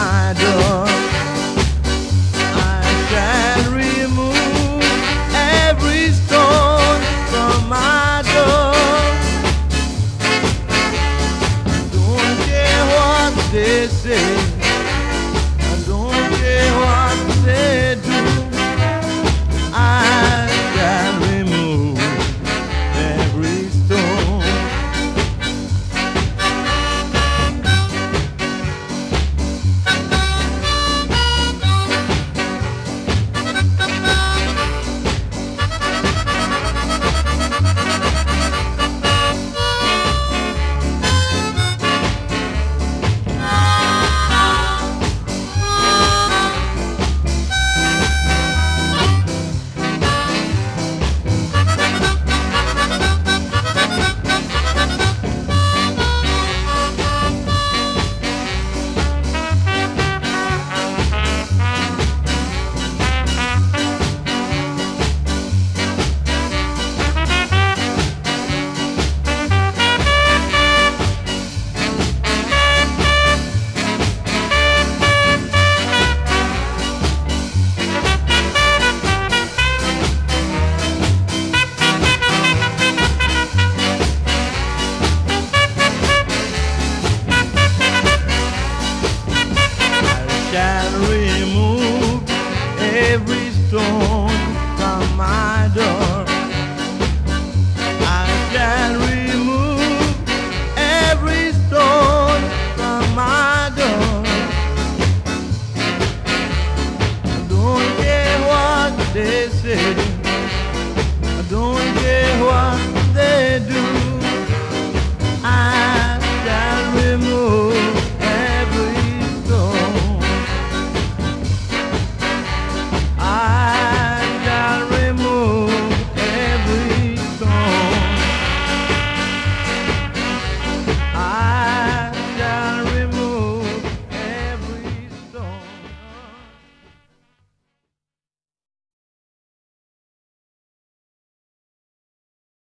my door. I shall remove every stone from my door. Don't care what they say, I don't care what they do. I shall remove every stone. Shall remove every stone from my